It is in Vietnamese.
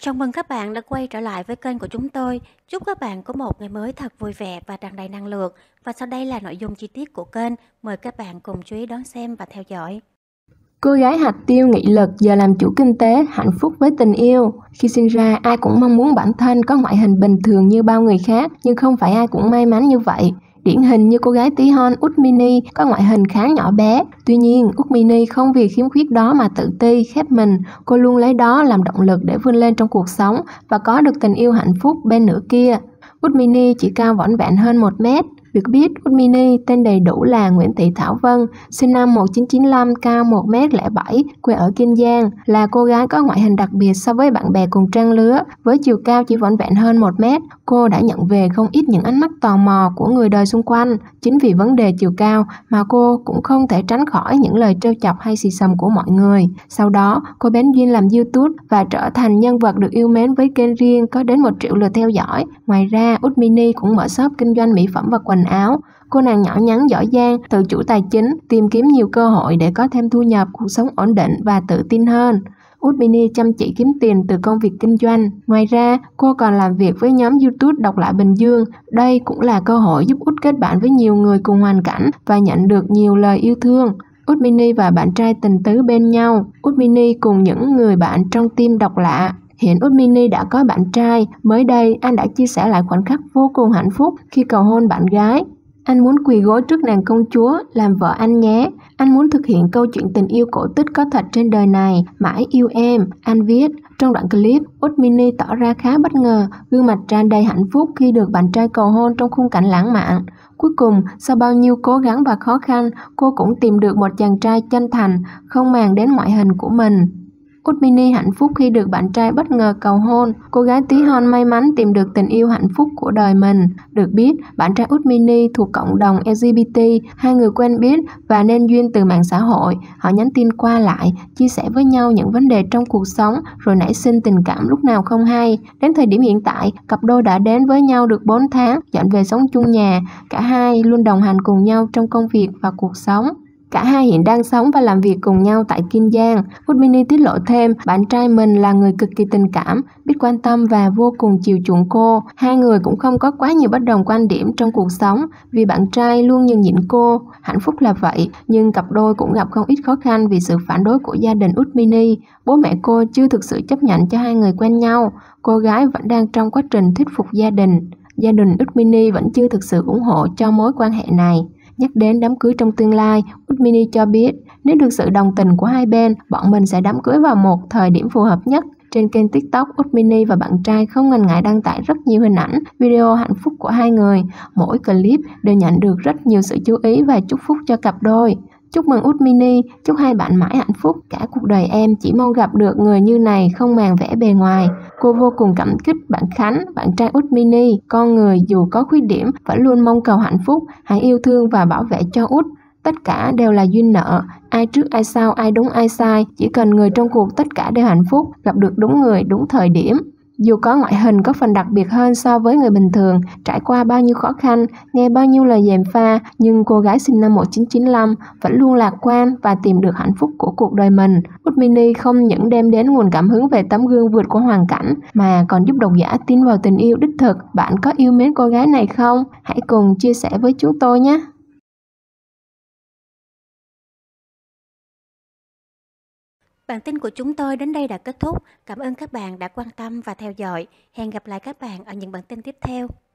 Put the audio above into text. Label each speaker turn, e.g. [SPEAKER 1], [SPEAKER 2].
[SPEAKER 1] Chào mừng các bạn đã quay trở lại với kênh của chúng tôi. Chúc các bạn có một ngày mới thật vui vẻ và tràn đầy năng lượng. Và sau đây là nội dung chi tiết của kênh. Mời các bạn cùng chú ý đón xem và theo dõi.
[SPEAKER 2] Cô gái hạt tiêu nghị lực giờ làm chủ kinh tế, hạnh phúc với tình yêu. Khi sinh ra, ai cũng mong muốn bản thân có ngoại hình bình thường như bao người khác, nhưng không phải ai cũng may mắn như vậy. Điển hình như cô gái tí hon Út Mini có ngoại hình khá nhỏ bé. Tuy nhiên, Út Mini không vì khiếm khuyết đó mà tự ti, khép mình. Cô luôn lấy đó làm động lực để vươn lên trong cuộc sống và có được tình yêu hạnh phúc bên nửa kia. Út Mini chỉ cao vỏn vẹn hơn 1 mét. Được biết, Út Mini tên đầy đủ là Nguyễn Thị Thảo Vân, sinh năm 1995, cao 1m07, quê ở Kiên Giang, là cô gái có ngoại hình đặc biệt so với bạn bè cùng trang lứa. Với chiều cao chỉ vỏn vẹn hơn 1 mét, cô đã nhận về không ít những ánh mắt tò mò của người đời xung quanh. Chính vì vấn đề chiều cao mà cô cũng không thể tránh khỏi những lời trêu chọc hay xì xầm của mọi người. Sau đó, cô bén duyên làm YouTube và trở thành nhân vật được yêu mến với kênh riêng có đến 1 triệu lượt theo dõi. Ngoài ra, Út Mini cũng mở shop kinh doanh mỹ phẩm và quần áo. Cô nàng nhỏ nhắn giỏi giang, tự chủ tài chính, tìm kiếm nhiều cơ hội để có thêm thu nhập, cuộc sống ổn định và tự tin hơn. Út Mini chăm chỉ kiếm tiền từ công việc kinh doanh. Ngoài ra, cô còn làm việc với nhóm YouTube Độc Lạ Bình Dương. Đây cũng là cơ hội giúp Út kết bạn với nhiều người cùng hoàn cảnh và nhận được nhiều lời yêu thương. Út Mini và bạn trai tình tứ bên nhau. Út Mini cùng những người bạn trong team Độc Lạ. Hiện Út Mini đã có bạn trai. Mới đây, anh đã chia sẻ lại khoảnh khắc vô cùng hạnh phúc khi cầu hôn bạn gái. Anh muốn quỳ gối trước nàng công chúa, làm vợ anh nhé. Anh muốn thực hiện câu chuyện tình yêu cổ tích có thật trên đời này, mãi yêu em, anh viết. Trong đoạn clip, Út Mini tỏ ra khá bất ngờ, gương mặt tràn đầy hạnh phúc khi được bạn trai cầu hôn trong khung cảnh lãng mạn. Cuối cùng, sau bao nhiêu cố gắng và khó khăn, cô cũng tìm được một chàng trai chân thành, không màng đến ngoại hình của mình. Út Mini hạnh phúc khi được bạn trai bất ngờ cầu hôn. Cô gái tí hon may mắn tìm được tình yêu hạnh phúc của đời mình. Được biết, bạn trai Út Mini thuộc cộng đồng LGBT, hai người quen biết và nên duyên từ mạng xã hội. Họ nhắn tin qua lại, chia sẻ với nhau những vấn đề trong cuộc sống rồi nảy sinh tình cảm lúc nào không hay. Đến thời điểm hiện tại, cặp đôi đã đến với nhau được 4 tháng, dọn về sống chung nhà. Cả hai luôn đồng hành cùng nhau trong công việc và cuộc sống. Cả hai hiện đang sống và làm việc cùng nhau tại Kiên Giang. Út Mini tiết lộ thêm, bạn trai mình là người cực kỳ tình cảm, biết quan tâm và vô cùng chiều chuộng cô. Hai người cũng không có quá nhiều bất đồng quan điểm trong cuộc sống, vì bạn trai luôn nhường nhịn cô. Hạnh phúc là vậy, nhưng cặp đôi cũng gặp không ít khó khăn vì sự phản đối của gia đình Út Mini. Bố mẹ cô chưa thực sự chấp nhận cho hai người quen nhau. Cô gái vẫn đang trong quá trình thuyết phục gia đình. Gia đình Út Mini vẫn chưa thực sự ủng hộ cho mối quan hệ này. Nhắc đến đám cưới trong tương lai, Út Mini cho biết nếu được sự đồng tình của hai bên, bọn mình sẽ đám cưới vào một thời điểm phù hợp nhất. Trên kênh TikTok, Út Mini và bạn trai không ngần ngại đăng tải rất nhiều hình ảnh, video hạnh phúc của hai người. Mỗi clip đều nhận được rất nhiều sự chú ý và chúc phúc cho cặp đôi. Chúc mừng Út Mini, chúc hai bạn mãi hạnh phúc. Cả cuộc đời em chỉ mong gặp được người như này, không màng vẻ bề ngoài. Cô vô cùng cảm kích bạn Khánh, bạn trai Út Mini. Con người dù có khuyết điểm vẫn luôn mong cầu hạnh phúc. Hãy yêu thương và bảo vệ cho Út. Tất cả đều là duyên nợ. Ai trước ai sau, ai đúng ai sai. Chỉ cần người trong cuộc tất cả đều hạnh phúc, gặp được đúng người, đúng thời điểm. Dù có ngoại hình có phần đặc biệt hơn so với người bình thường, trải qua bao nhiêu khó khăn, nghe bao nhiêu lời gièm pha, nhưng cô gái sinh năm 1995 vẫn luôn lạc quan và tìm được hạnh phúc của cuộc đời mình. Út Mini không những đem đến nguồn cảm hứng về tấm gương vượt qua hoàn cảnh, mà còn giúp độc giả tin vào tình yêu đích thực. Bạn có yêu mến cô gái này không? Hãy cùng chia sẻ với chúng tôi nhé!
[SPEAKER 1] Bản tin của chúng tôi đến đây đã kết thúc. Cảm ơn các bạn đã quan tâm và theo dõi. Hẹn gặp lại các bạn ở những bản tin tiếp theo.